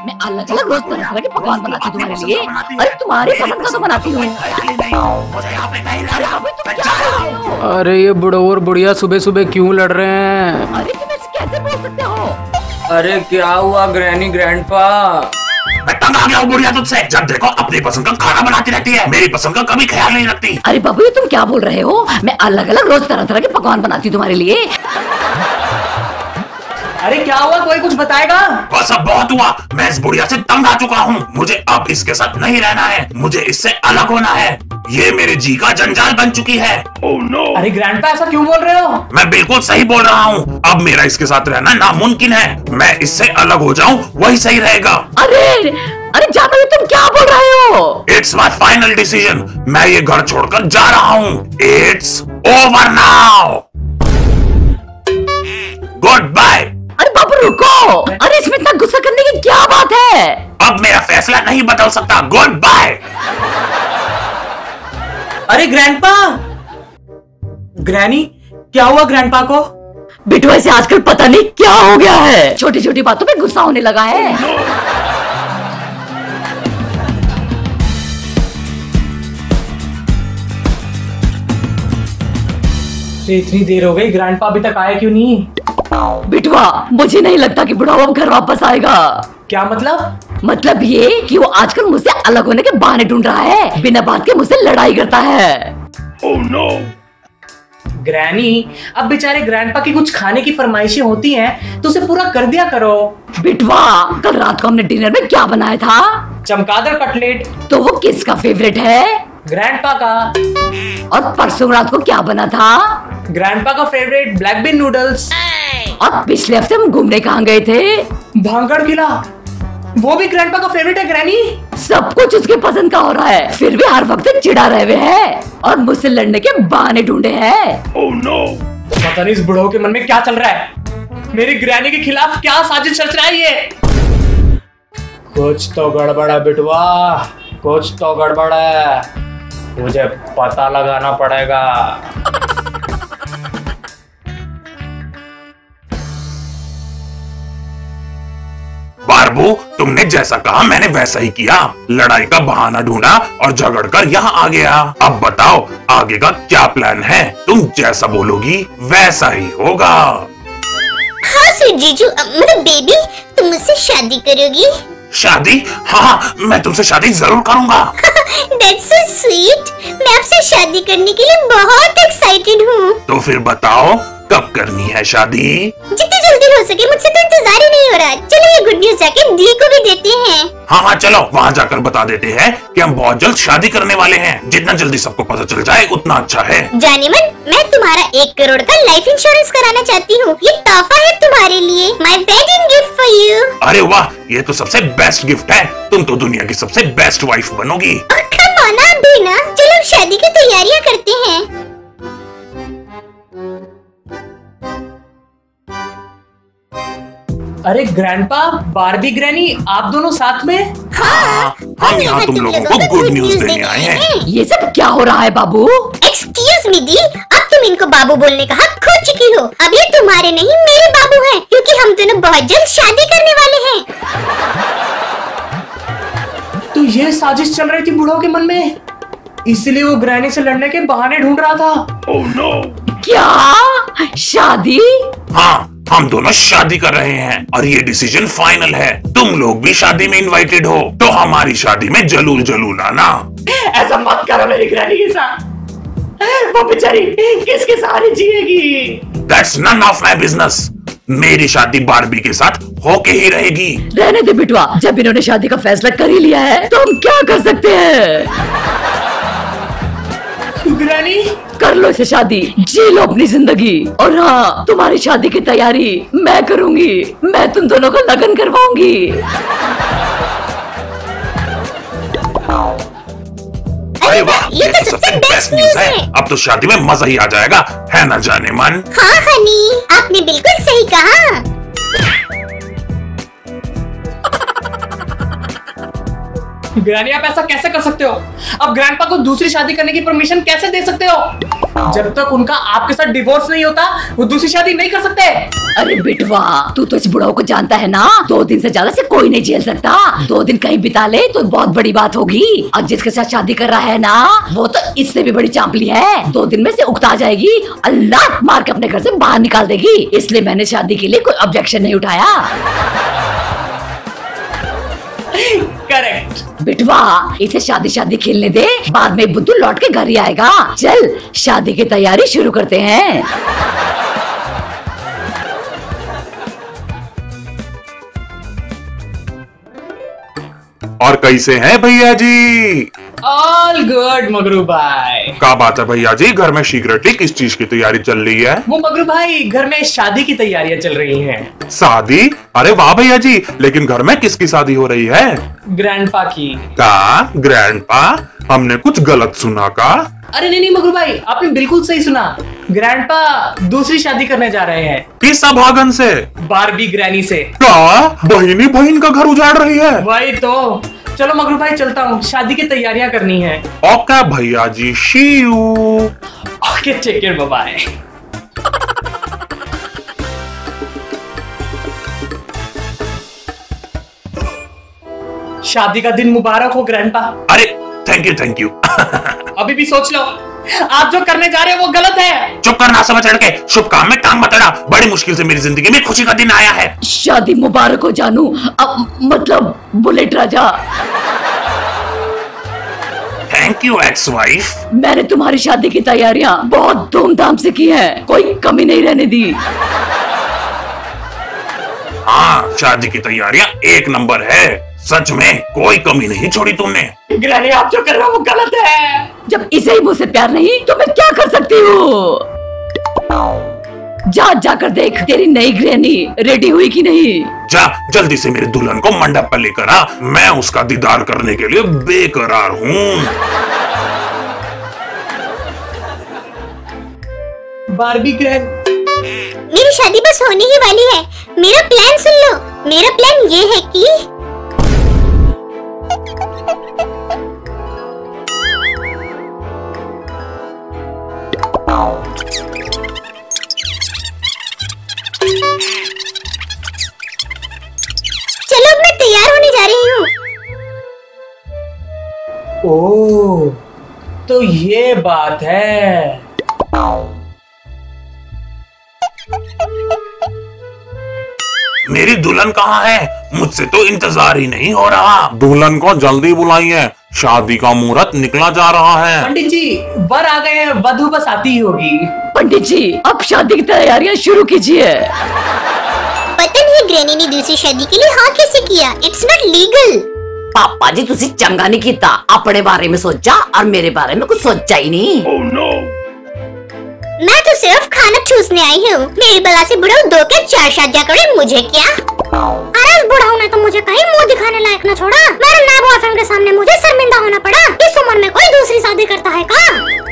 मैं अलग अलग रोज तरह तरह के पकवान बनाती हूँ तुम्हारे लिए। अरे तुम्हारी पसंद का तो बनाती हूँ। अरे ये बुढ़ो और बुढ़िया सुबह सुबह क्यों लड़ रहे हैं? अरे तुम ऐसे कैसे बोल सकते हो? अरे क्या हुआ ग्रैनी ग्रैंडपा? मैं तंग आ गया हूँ बुढ़िया तुझसे। जब देखो अपनी पसंद का खाना बनाती रहती है, मेरी पसंद का कभी ख्याल नहीं रखती। अरे बाबू ये तुम क्या बोल रहे हो? मैं अलग अलग रोज तरह तरह के पकवान बनाती हूँ तुम्हारे लिए। अरे क्या हुआ, कोई कुछ बताएगा? बस अब बहुत हुआ, मैं इस बुढ़िया से तंग आ चुका हूँ। मुझे अब इसके साथ नहीं रहना है, मुझे इससे अलग होना है। ये मेरे जी का जंजाल बन चुकी है। Oh no. अरे ग्रैंडपा ऐसा क्यों बोल रहे हो? मैं बिल्कुल सही बोल रहा हूँ। अब मेरा इसके साथ रहना नामुमकिन है। मैं इससे अलग हो जाऊँ वही सही रहेगा। अरे जानू ये तुम क्या बोल रहे हो? It's my final decision. मैं ये घर छोड़कर जा रहा हूँ। It's over now. Good bye. अरे बाबू रुको। अरे इसमें इतना गुस्सा करने की क्या बात है? अब मेरा फैसला नहीं बदल सकता। Good bye. अरे ग्रैंडपा, ग्रैनी क्या हुआ ग्रैंडपा को? बिट्टू ऐसे आजकल पता नहीं क्या हो गया है, छोटी छोटी बातों पे गुस्सा होने लगा है। इतनी देर हो गई, ग्रैंडपा अभी तक आया क्यों नहीं? बिटवा मुझे नहीं लगता कि बुढ़ावा अब घर वापस आएगा। क्या मतलब? मतलब ये कि वो आजकल मुझसे अलग होने के बहाने ढूंढ रहा है, बिना बात के मुझसे लड़ाई करता है। Oh no. ग्रैनी अब बेचारे ग्रैंडपा की कुछ खाने की फरमाइशें होती हैं तो उसे पूरा कर दिया करो। बिटवा कल रात को हमने डिनर में क्या बनाया था? चमगादड़ कटलेट। तो वो किसका फेवरेट है? ग्रैंडपा का। और परसों रात को क्या बना था? ग्रैंडपा का फेवरेट ब्लैक बीन नूडल्स। और पिछले हफ्ते हम घूमने कहाँ गए थे? भांगड़ किला, वो भी ग्रैंडपा का फेवरेट है। ग्रैनी सब कुछ उसके पसंद का हो रहा है, फिर भी हर वक्त चिढ़ा रहे हुए है और मुझसे लड़ने के बहाने ढूंढे हैं। Oh no. पता नहीं इस बुढ़ो के मन में क्या चल रहा है। मेरी ग्रैनी के खिलाफ क्या साजिश रच रहा है ये? कुछ तो गड़बड़ है बिटवा, कुछ तो गड़बड़ है। मुझे पता लगाना पड़ेगा। बारबू तुमने जैसा कहा मैंने वैसा ही किया। लड़ाई का बहाना ढूंढा और झगड़कर यहाँ आ गया। अब बताओ आगे का क्या प्लान है? तुम जैसा बोलोगी वैसा ही होगा। हाँ सर जीजू, मतलब बेबी तुम मुझसे शादी करोगी? शादी? हाँ मैं तुमसे शादी जरूर करूंगा। That's so sweet। मैं आपसे शादी करने के लिए बहुत एक्साइटेड हूँ। तो फिर बताओ कब करनी है शादी? जितनी जल्दी हो सके, मुझसे तो इंतजार ही नहीं हो रहा। चलो ये गुड न्यूज जाके दी को भी देते हैं। हाँ चलो वहाँ जाकर बता देते हैं कि हम बहुत जल्द शादी करने वाले हैं। जितना जल्दी सबको पता चल जाए उतना अच्छा है। जाने मन, मैं तुम्हारा 1 करोड़ का लाइफ इंश्योरेंस कराना चाहती हूँ। ये तोहफा है तुम्हारे लिए, my wedding gift for you. अरे वाह, ये तो सबसे बेस्ट गिफ्ट है। तुम तो दुनिया की सबसे बेस्ट वाइफ बनोगी। कम ऑन अभी ना, चलो शादी की तैयारियाँ करते हैं। अरे ग्रैंडपा, बारबी, ग्रैनी आप दोनों साथ में? हाँ, हम यहाँ तुम लोगों को गुड न्यूज देने आए हैं। ये सब क्या हो रहा है बाबू? एक्सक्यूज मी दी, अब तुम इनको बाबू बोलने का हक खो चुकी हो। अब ये तुम्हारे नहीं मेरे बाबू हैं, क्योंकि हम दोनों बहुत जल्द शादी करने वाले हैं। तो ये साजिश चल रही थी बूढ़ों के मन में, इसलिए वो ग्रैनी से लड़ने के बहाने ढूंढ रहा था। Oh no. क्या शादी? हाँ हम दोनों शादी कर रहे हैं और ये डिसीजन फाइनल है। तुम लोग भी शादी में इनवाइटेड हो, तो हमारी शादी में जरूर जरूर आना। ऐसा मत करो मेरी ग्रैनी के साथ, वो बेचारी किसके सहारे जिएगी? That's none of my business। मेरी शादी बारबी के साथ होके ही रहेगी। रहने दे बिटवा, जब इन्होंने शादी का फैसला कर ही लिया है तो हम क्या कर सकते हैं? ग्रैनी कर लो इसे शादी, जी लो अपनी जिंदगी। और हाँ तुम्हारी शादी की तैयारी मैं करूंगी, मैं तुम दोनों का लगन करवाऊंगी। अरे वाह, ये तो सबसे बेस्ट न्यूज है। अब तो शादी में मजा ही आ जाएगा, है ना जाने मन? हाँ हनी, आपने बिल्कुल सही कहा। ग्रैनी आप ऐसा कैसे कर सकते हो? अब ग्रैंडपा को दूसरी शादी करने की परमिशन कैसे दे सकते हो? जब तक उनका आपके साथ डिवोर्स नहीं होता वो दूसरी शादी नहीं कर सकते। अरे बिटवा, तू तो इस बुढ़ाऊ को जानता है ना, 2 दिन से ज्यादा से कोई नहीं झेल सकता। 2 दिन कहीं बिता ले तो बहुत बड़ी बात होगी। और जिसके साथ शादी कर रहा है ना, वो तो इससे भी बड़ी चांपली है। 2 दिन में से उकता जाएगी, अल्लाह मार के अपने घर से बाहर निकाल देगी। इसलिए मैंने शादी के लिए कोई ऑब्जेक्शन नहीं उठाया। करेक्ट। बिटवा, इसे शादी खेलने दे, बाद में बुद्धू लौट के घर ही आएगा। चल शादी की तैयारी शुरू करते हैं। और कैसे हैं भैया जी? ऑल गुड मगरू भाई। क्या बात है भैया जी, घर में सीक्रेटली किस चीज की तैयारी चल रही है? वो मगरू भाई, घर में शादी की तैयारियां चल रही हैं। शादी? अरे वाह भैया जी, लेकिन घर में किसकी शादी हो रही है? ग्रैंडपा की। का ग्रैंडपा? हमने कुछ गलत सुना का? अरे नहीं मगरू भाई, आपने बिल्कुल सही सुना। ग्रैंडपा दूसरी शादी करने जा रहे हैं। किस अभागन से? बारबी ग्रैनी से। क्या बहिनी बहन का घर उजाड़ रही है? वही तो। चलो मगरू भाई, चलता हूँ, शादी की तैयारियां करनी है। ओके भैया जी, see you. Okay, take care, bye bye. शादी का दिन मुबारक हो ग्रैंडपा। अरे थैंक यू। अभी भी सोच लो, आप जो करने जा रहे हो वो गलत है। चुप करना, समझ लड़के, शुभ काम में टांग मत अड़ा। बड़ी मुश्किल से मेरी जिंदगी में खुशी का दिन आया है। शादी मुबारक हो जानू, अब मतलब बुलेट राजा। Thank you ex wife. मैंने तुम्हारी शादी की तैयारियां बहुत धूमधाम से की है, कोई कमी नहीं रहने दी। हाँ, शादी की तैयारियां 1 नंबर है, सच में कोई कमी नहीं छोड़ी तुमने। ग्रैनी, आप जो कर रहे हो वो गलत है। जब इसे ही मुझसे प्यार नहीं तो मैं क्या कर सकती हूँ? जाकर देख तेरी नई ग्रैनी रेडी हुई कि नहीं। जा जल्दी से मेरे दुल्हन को मंडप पर लेकर आ, मैं उसका दीदार करने के लिए बेकरार हूँ। बारबी ग्रैंड, मेरी शादी बस होने ही वाली है। मेरा प्लान सुन लो। मेरा प्लान ये है कि चलो, अब मैं तैयार होने जा रही हूँ। ओह, तो ये बात है। मेरी दुल्हन कहाँ है? मुझसे तो इंतजार ही नहीं हो रहा। दुल्हन को जल्दी बुलाइए, शादी का मुहूर्त निकला जा रहा है। पंडित जी, वर आ गए हैं, वधू बस आती ही होगी। पंडित जी, अब शादी की तैयारियां शुरू कीजिए। पता नहीं ग्रैनी ने दूसरी शादी के लिए हाँ कैसे किया। It's not legal. पापा जी, तुसी चंगा नहीं कीता, अपने बारे में सोचा और मेरे बारे में कुछ सोचा ही नहीं। मैं तो सिर्फ खाना चूसने आई हूँ। मेरी बला से बुढ़ाऊ 2 के 4 शादियां करे, मुझे क्या? अरे उस बुढ़ाऊ ने तो मुझे कहीं मुंह दिखाने लायक न छोड़ा। मेरे नए बॉयफ्रेंड के सामने मुझे शर्मिंदा होना पड़ा। इस उम्र में कोई दूसरी शादी करता है का?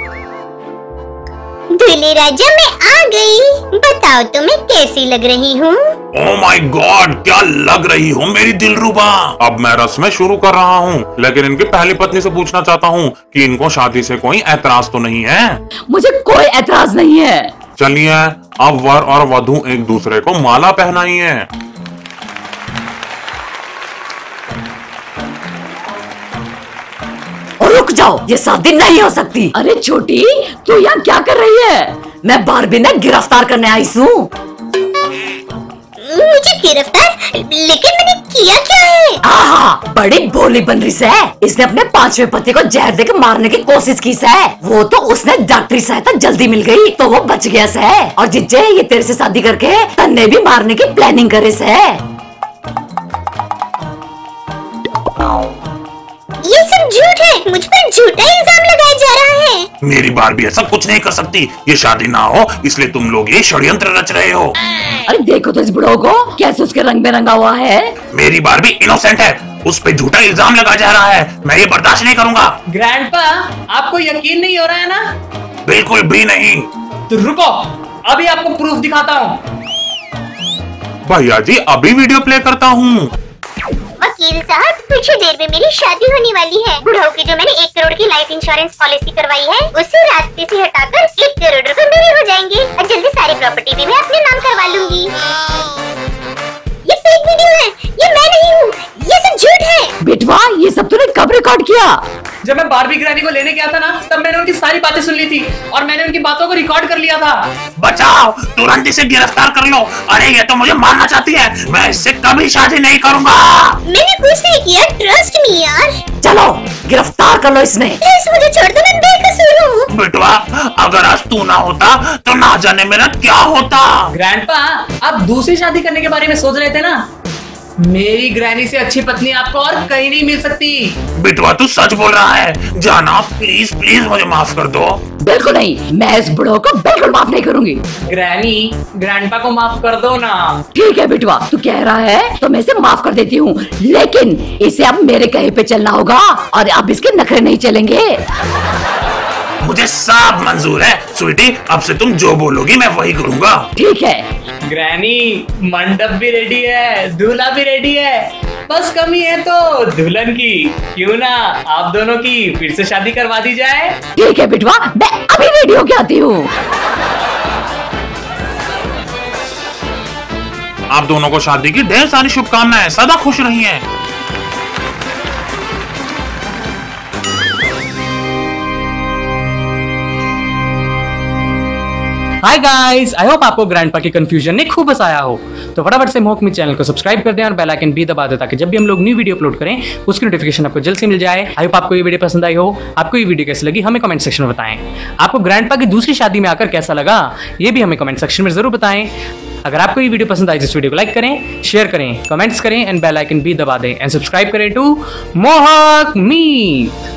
दूल्हे राजा, मैं आ गई। बताओ तुम्हें कैसी लग रही हूँ? ओह माय गॉड, क्या लग रही हो मेरी दिलरुबा। अब मैं रस्में शुरू कर रहा हूँ, लेकिन इनकी पहली पत्नी से पूछना चाहता हूँ कि इनको शादी से कोई ऐतराज तो नहीं है? मुझे कोई ऐतराज नहीं है। चलिए, अब वर और वधू एक दूसरे को माला पहनाइए। रुक जाओ, ये शादी नहीं हो सकती। अरे छोटी, तू यहाँ क्या कर रही है? मैं बारबी ने गिरफ्तार करने आई हूँ। मुझे गिरफ्तार? लेकिन मैंने किया क्या है? आहा, बड़ी भोली बन रही है। इसने अपने 5वें पति को जहर देकर मारने की कोशिश की है। वो तो उसने डॉक्टरी सहायता जल्दी मिल गई तो वो बच गया है। और जिज्जे, ये तेरे से शादी करके तन्ने भी मारने की प्लानिंग करे है। ये सब झूठ है। मुझ पर झूठा इल्जाम लगाया जा रहा है। मेरी बारबी ऐसा कुछ नहीं कर सकती। ये शादी ना हो इसलिए तुम लोग ये षड्यंत्र रच रहे हो। अरे देखो तो इस बुढ़ो को, कैसे उसके रंग में रंगा हुआ है। मेरी बारबी इनोसेंट है, उस पे झूठा इल्जाम लगा जा रहा है। मैं ये बर्दाश्त नहीं करूंगा। ग्रैंडपा, आपको यकीन नहीं हो रहा है ना? बिल्कुल भी नहीं। तो रुको, अभी आपको प्रूफ दिखाता हूँ। भैया जी, अभी वीडियो प्ले करता हूँ। वकील साहब, पीछे दे ईयर में मेरी शादी होने वाली है। बुढ़ाऊ की जो मैंने 1 करोड़ की लाइफ इंश्योरेंस पॉलिसी करवाई है, उसी रास्ते से हटाकर 1 करोड़ रुपए मेरे हो जाएंगे और जल्दी सारी प्रॉपर्टी भी मैं अपने नाम करवा लूंगी। ये फेक वीडियो है, ये मैं नहीं हूँ, ये सब झूठ है। बेटवा ये सब तूने कब रिकॉर्ड किया? जब मैं बारबी ग्रैनी को लेने गया था ना, तब मैंने उनकी सारी बातें सुन ली थी और मैंने उनकी बातों को रिकॉर्ड कर लिया था। बचाओ, तुरंत इसे गिरफ्तार कर लो। अरे ये तो मुझे मारना चाहती है, मैं इससे कभी शादी नहीं करूंगा। मैंने कुछ नहीं किया, ट्रस्ट मी यार। चलो गिरफ्तार कर लो इसने। प्लीज मुझे छोड़ दो, मैं बेकसूर हूँ। बेटवा अगर आज तू ना होता तो ना जाने मेरा क्या होता। ग्रैंडपा, आप दूसरी शादी करने के बारे में सोच रहे थे ना? मेरी ग्रैनी से अच्छी पत्नी आपको और कहीं नहीं मिल सकती। बेटवा तू सच बोल रहा है? जाना प्लीज प्लीज मुझे माफ कर दो। बिल्कुल नहीं, मैं इस बुढ़ो को बिल्कुल माफ नहीं करूंगी। ग्रैनी, ग्रैंडपा को माफ कर दो ना। ठीक है बेटवा, तू कह रहा है तो मैं इसे माफ कर देती हूँ, लेकिन इसे अब मेरे कहे पे चलना होगा और अब इसके नखरे नहीं चलेंगे। मुझे सब मंजूर है स्वीटी, अब से तुम जो बोलोगी मैं वही करूंगा। ठीक है ग्रैनी, मंडप भी रेडी है, दूल्हा भी रेडी है, बस कमी है तो दुल्हन की। क्यों ना आप दोनों की फिर से शादी करवा दी जाए? ठीक है बेटवा, मैं अभी रेडी होके आती हूँ। आप दोनों को शादी की ढेर सारी शुभकामनाएं, सदा खुश रहिए। हाय गाइस, आई होप आपको ग्रैंडपा के कंफ्यूजन ने खूब हंसाया हो। तो फटाफट से मोहक मी चैनल को सब्सक्राइब कर दें और बेल आइकन भी दबा दें ताकि जब भी हम लोग न्यू वीडियो अपलोड करें उसकी नोटिफिकेशन आपको जल्द से मिल जाए। आई होप आपको ये वीडियो पसंद आई हो। आपको ये वीडियो कैसी लगी हमें कमेंट सेक्शन में बताएं। आपको ग्रैंडपा की दूसरी शादी में आकर कैसा लगा ये भी हमें कमेंट सेक्शन में जरूर बताएं। अगर आपको ये वीडियो पसंद आई तो इस वीडियो को लाइक करें, शेयर करें, कमेंट्स करें एंड बेल आइकन भी दबा दें एंड सब्सक्राइब करें टू मोहक मी।